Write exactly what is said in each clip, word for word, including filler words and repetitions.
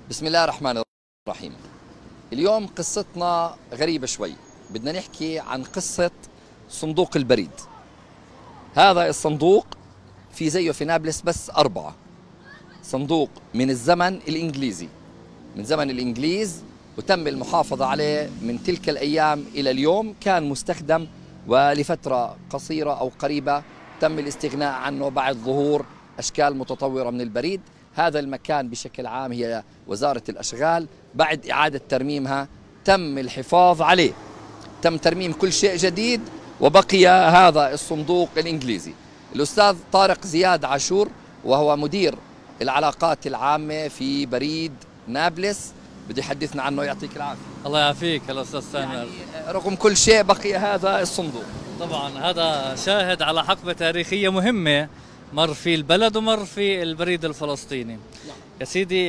بسم الله الرحمن الرحيم. اليوم قصتنا غريبة شوي، بدنا نحكي عن قصة صندوق البريد. هذا الصندوق في زيه في نابلس بس أربعة. صندوق من الزمن الإنجليزي، من زمن الإنجليز، وتم المحافظة عليه من تلك الأيام إلى اليوم. كان مستخدم ولفترة قصيرة أو قريبة تم الاستغناء عنه بعد ظهور أشكال متطورة من البريد. هذا المكان بشكل عام هي وزارة الأشغال، بعد إعادة ترميمها تم الحفاظ عليه، تم ترميم كل شيء جديد، وبقي هذا الصندوق الإنجليزي. الأستاذ طارق زياد عاشور وهو مدير العلاقات العامة في بريد نابلس بده يحدثنا عنه. يعطيك العافية. الله يعافيك يا أستاذ سامر. يعني رغم كل شيء بقي هذا الصندوق. طبعا هذا شاهد على حقبة تاريخية مهمة مر في البلد ومر في البريد الفلسطيني. يا سيدي،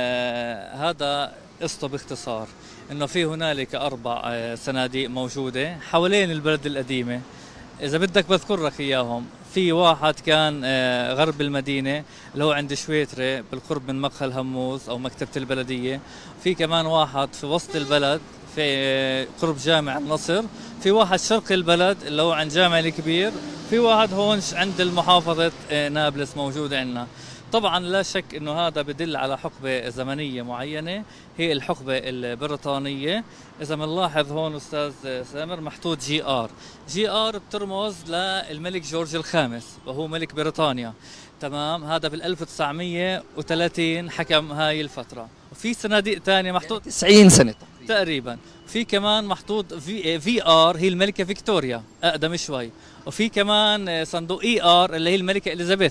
آه هذا قصته باختصار انه في هنالك اربع آه صناديق موجوده حوالين البلد القديمه. اذا بدك بذكر لك اياهم، في واحد كان آه غرب المدينه اللي هو عند شويتره بالقرب من مقهى الهموز او مكتبه البلديه. في كمان واحد في وسط البلد في آه قرب جامع النصر. في واحد شرق البلد اللي هو عند جامع الكبير. في واحد هون عند المحافظه آه نابلس موجود عندنا. طبعا لا شك انه هذا بدل على حقبه زمنيه معينه، هي الحقبه البريطانيه. اذا بنلاحظ هون استاذ سامر محطوط جي ار، جي ار بترمز للملك جورج الخامس وهو ملك بريطانيا. تمام، هذا بال ألف وتسعمئة وثلاثين حكم هاي الفتره. وفي صناديق ثانيه محطوط يعني تسعين سنة تقريبا. في كمان محطوط في في ار، هي الملكه فيكتوريا اقدم شوي. وفي كمان صندوق اي ار اللي هي الملكه اليزابيث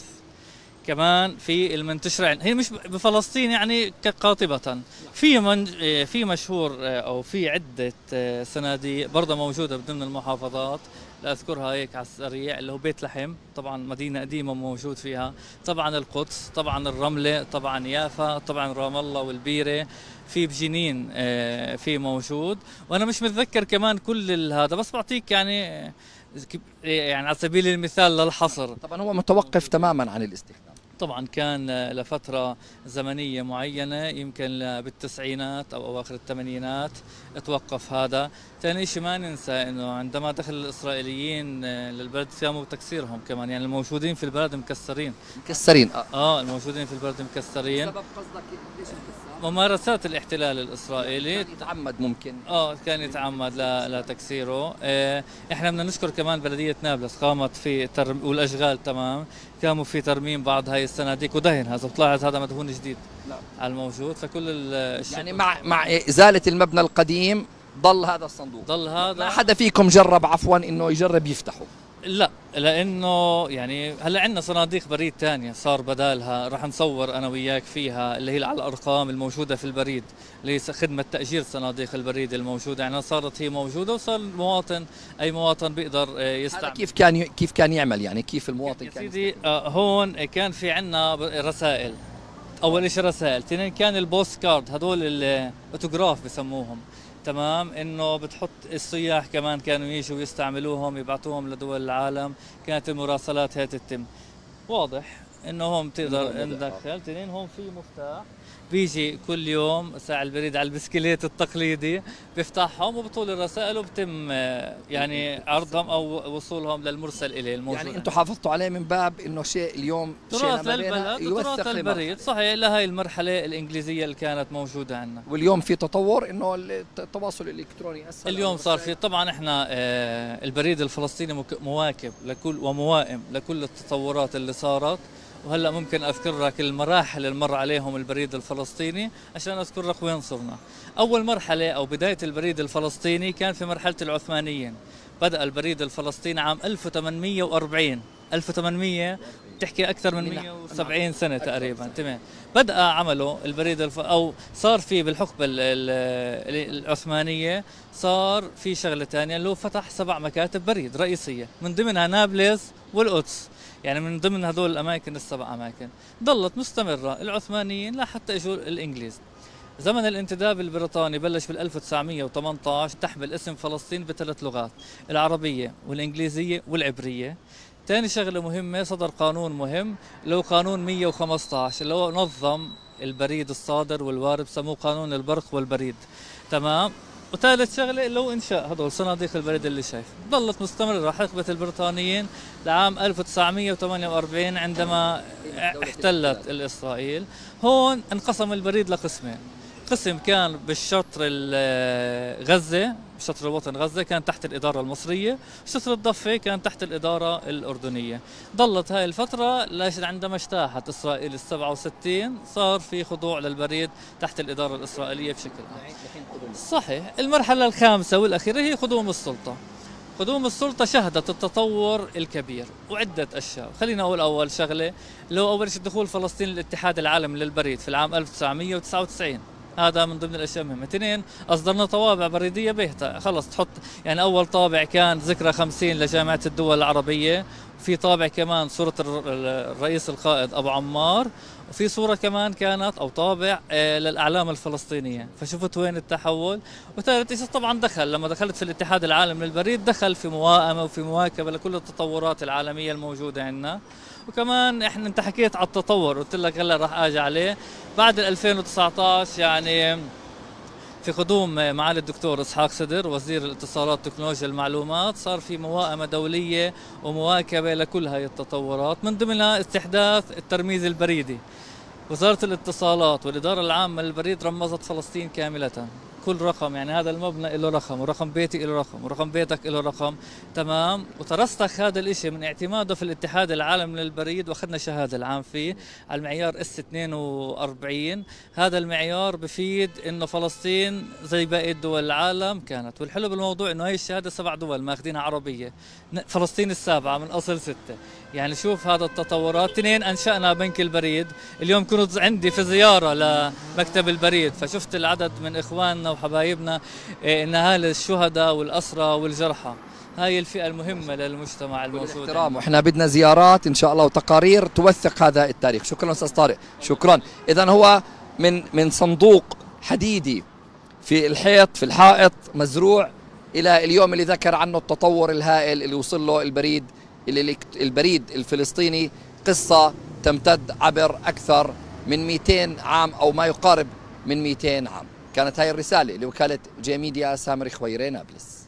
كمان في المنتشرة، هي مش بفلسطين يعني كقاطبة. في من في مشهور او في عدة صناديق برضه موجودة ضمن المحافظات، لاذكرها هيك على السريع، اللي هو بيت لحم طبعا مدينة قديمة موجود فيها، طبعا القدس، طبعا الرملة، طبعا يافا، طبعا رام الله والبيرة، في بجنين في موجود. وانا مش متذكر كمان كل هذا، بس بعطيك يعني يعني على سبيل المثال للحصر. طبعا هو متوقف تماما عن الاستخدام. طبعا كان لفترة زمنية معينة، يمكن بالتسعينات أو أواخر الثمانينات توقف هذا. ثاني شيء ما ننسى أنه عندما دخل الإسرائيليين للبلد قاموا بتكسيرهم كمان، يعني الموجودين في البلد مكسرين مكسرين اه, آه الموجودين في البلد مكسرين. سبب قصدك ليش الكسر؟ ممارسات الاحتلال الإسرائيلي. كان يتعمد ممكن اه كان يتعمد لتكسيره. آه احنا بدنا نشكر كمان بلدية نابلس، قامت في ترم والاشغال تمام، قاموا في ترميم بعض هاي الصناديق ودهن. هذا بتلاحظ هذا مدهون جديد لا. على الموجود. فكل يعني مع مع ازالة المبنى القديم ضل هذا الصندوق. ضل هذا. ما حدا فيكم جرب عفوا انه يجرب يفتحه؟ لا، لانه يعني هلا عندنا صناديق بريد ثانيه صار بدالها، راح نصور انا وياك فيها، اللي هي على الارقام الموجوده في البريد، اللي هي خدمه تاجير صناديق البريد الموجوده. يعني صارت هي موجوده، وصار المواطن اي مواطن بيقدر يستعمل. هذا كيف كان ي... كيف كان يعمل؟ يعني كيف المواطن كان سيدي؟ آه هون كان في عندنا رسائل. اول شيء رسائل، اثنين كان البوست كارد، هذول الاوتوغراف بسموهم. تمام، انه بتحط السياح كمان كانوا يجوا يستعملوهم يبعثوهم لدول العالم. كانت المراسلات هي تتم. واضح انه هون بتقدر ندخل. تنين هون في مفتاح بيجي كل يوم ساعة البريد على البسكليت التقليدي، بيفتحهم وبطول الرسائل وبتم يعني عرضهم او وصولهم للمرسل اليه الموجود. يعني انتم حافظتوا عليه من باب انه شيء اليوم تراث للبلد وتراث البريد، صحيح، لهي المرحله الانجليزيه اللي كانت موجوده عندنا. واليوم في تطور انه التواصل الالكتروني اسهل. اليوم صار في طبعا احنا البريد الفلسطيني مواكب لكل وموائم لكل التطورات اللي صارت. وهلا ممكن اذكر لك المراحل اللي مر عليهم البريد الفلسطيني عشان اذكر لك وين صرنا. اول مرحله او بدايه البريد الفلسطيني كان في مرحله العثمانيين. بدا البريد الفلسطيني عام ألف وثمانمئة وأربعين، ألف وثمانمئة بتحكي اكثر من مئة وسبعين سنه تقريبا. تمام، بدا عمله البريد الف... او صار في بالحقبه العثمانيه صار في شغله ثانيه، اللي هو فتح سبع مكاتب بريد رئيسيه، من ضمنها نابلس والقدس. يعني من ضمن هذول الاماكن السبع اماكن ضلت مستمره العثمانيين لحتى اجوا الانجليز. زمن الانتداب البريطاني بلش بال ألف وتسعمئة وثمانية عشر، تحمل اسم فلسطين بثلاث لغات، العربيه والانجليزيه والعبريه. ثاني شغله مهمه، صدر قانون مهم اللي هو قانون مئة وخمسة عشر اللي هو نظم البريد الصادر والوارد، بسموه قانون البرق والبريد. تمام. وثالث شغله اللي هو انشاء هدول صناديق البريد اللي شايف، ظلت مستمره حقبه البريطانيين لعام ألف وتسعمئة وثمانية وأربعين عندما احتلت الاسرائيل. هون انقسم البريد لقسمين، قسم كان بالشطر غزه، شطر الوطن غزه كان تحت الاداره المصريه، شطر الضفه كان تحت الاداره الاردنيه. ظلت هاي الفتره عندما اجتاحت اسرائيل ال سبعة وستين صار في خضوع للبريد تحت الاداره الاسرائيليه بشكل عام. صحيح. المرحله الخامسه والاخيره هي قدوم السلطه. قدوم السلطة شهدت التطور الكبير وعدة أشياء. خلينا أقول أول شغلة اللي هو أول شيء دخول فلسطين للاتحاد العالمي للبريد في العام ألف وتسعمئة وتسعة وتسعين، هذا من ضمن الاشياء المهمه. اثنين، اصدرنا طوابع بريديه بيهتا، خلص تحط يعني اول طابع كان ذكرى خمسين لجامعه الدول العربيه، في طابع كمان صوره الرئيس القائد ابو عمار، وفي صوره كمان كانت او طابع للاعلام الفلسطينيه، فشفت وين التحول. وثالث شيء طبعا دخل لما دخلت في الاتحاد العالمي للبريد، دخل في موائمه وفي مواكبه لكل التطورات العالميه الموجوده عندنا. وكمان احنا انت حكيت على التطور، قلت لك هلا راح اجي عليه بعد ألفين وتسعة عشر، يعني في قدوم معالي الدكتور اسحاق صدر وزير الاتصالات وتكنولوجيا المعلومات، صار في موائمه دوليه ومواكبه لكل هاي التطورات، من ضمنها استحداث الترميز البريدي. وزاره الاتصالات والاداره العامه للبريد رمزت فلسطين كامله، كل رقم، يعني هذا المبنى له رقم، ورقم بيتي له رقم، ورقم بيتك له رقم. تمام. وترسخ هذا الشيء من اعتماده في الاتحاد العالمي للبريد، واخذنا شهاده العام فيه على المعيار اس اثنين وأربعين. هذا المعيار بفيد انه فلسطين زي باقي دول العالم كانت. والحلو بالموضوع انه هي الشهاده سبع دول ماخذينها عربيه، فلسطين السابعه من اصل سته. يعني شوف هذا التطورات. اثنين، انشانا بنك البريد. اليوم كنت عندي في زياره لمكتب البريد، فشفت العدد من اخواننا وحبايبنا ان هال الشهداء والاسرى والجرحى، هاي الفئه المهمه للمجتمع الموجود. احترام، واحنا بدنا زيارات ان شاء الله وتقارير توثق هذا التاريخ. شكرا استاذ طارق، شكرا. اذا هو من من صندوق حديدي في الحيط في الحائط مزروع الى اليوم اللي ذكر عنه التطور الهائل اللي وصل له البريد، اللي البريد الفلسطيني قصه تمتد عبر اكثر من مئتين عام او ما يقارب من مئتين عام. كانت هاي الرسالة لوكالة جي ميديا، سامر خويري، نابلس.